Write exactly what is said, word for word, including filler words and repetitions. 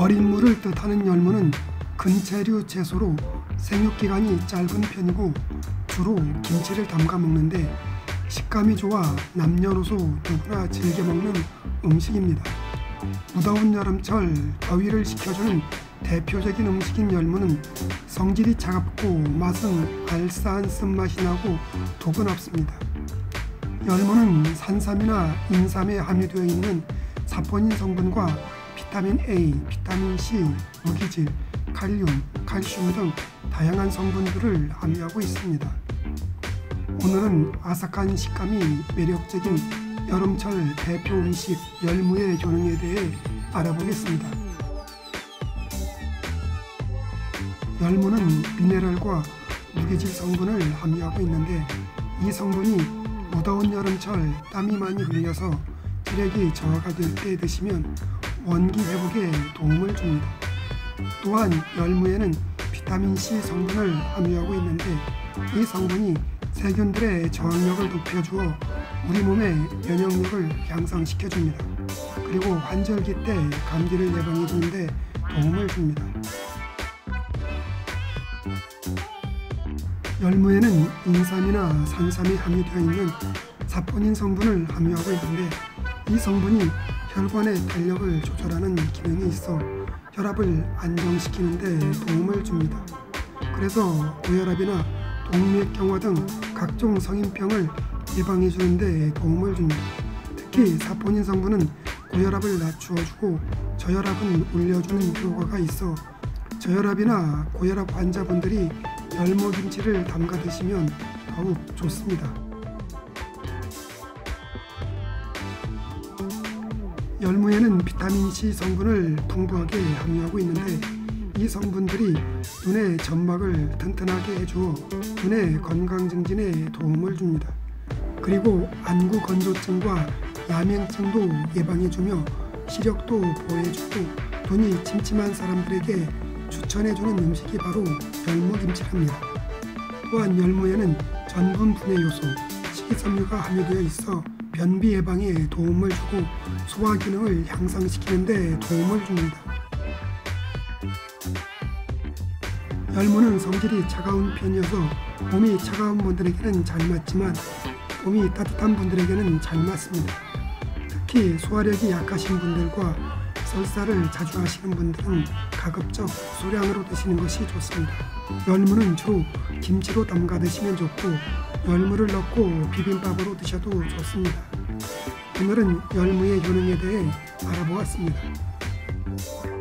어린 물을 뜻하는 열무는 근체류 채소로 생육기간이 짧은 편이고 주로 김치를 담가 먹는데 식감이 좋아 남녀노소 누구나 즐겨 먹는 음식입니다. 무더운 여름철 더위를 식혀주는 대표적인 음식인 열무는 성질이 차갑고 맛은 알싸한 쓴맛이 나고 독은 없습니다. 열무는 산삼이나 인삼에 함유되어 있는 사포닌 성분과 비타민 A, 비타민 C, 무기질, 칼륨, 칼슘 등 다양한 성분들을 함유하고 있습니다. 오늘은 아삭한 식감이 매력적인 여름철 대표 음식 열무의 효능에 대해 알아보겠습니다. 열무는 미네랄과 무기질 성분을 함유하고 있는데 이 성분이 무더운 여름철 땀이 많이 흘려서 체력이 저하가 될 때 드시면 원기 회복에 도움을 줍니다. 또한 열무에는 비타민C 성분을 함유하고 있는데 이 성분이 세균들의 저항력을 높여주어 우리 몸의 면역력을 향상시켜줍니다. 그리고 환절기 때 감기를 예방해주는 데 도움을 줍니다. 열무에는 인삼이나 산삼이 함유되어 있는 사포닌 성분을 함유하고 있는데 이 성분이 혈관의 탄력을 조절하는 기능이 있어 혈압을 안정시키는 데 도움을 줍니다. 그래서 고혈압이나 동맥경화 등 각종 성인병을 예방해 주는 데 도움을 줍니다. 특히 사포닌 성분은 고혈압을 낮추어주고 저혈압은 올려주는 효과가 있어 저혈압이나 고혈압 환자분들이 열무김치를 담가 드시면 더욱 좋습니다. 열무에는 비타민C 성분을 풍부하게 함유하고 있는데 이 성분들이 눈의 점막을 튼튼하게 해주어 눈의 건강 증진에 도움을 줍니다. 그리고 안구 건조증과 야맹증도 예방해주며 시력도 보호해주고 눈이 침침한 사람들에게 추천해주는 음식이 바로 열무김치랍니다. 또한 열무에는 전분 분해 요소, 식이섬유가 함유되어 있어 변비 예방에 도움을 주고 소화 기능을 향상시키는 데 도움을 줍니다. 열무는 성질이 차가운 편이어서 몸이 차가운 분들에게는 잘 맞지만 몸이 따뜻한 분들에게는 잘 맞습니다. 특히 소화력이 약하신 분들과 설사를 자주 하시는 분들은 가급적 소량으로 드시는 것이 좋습니다. 열무는 주로 김치로 담가 드시면 좋고 열무를 넣고 비빔밥으로 드셔도 좋습니다. 오늘은 열무의 효능에 대해 알아보았습니다.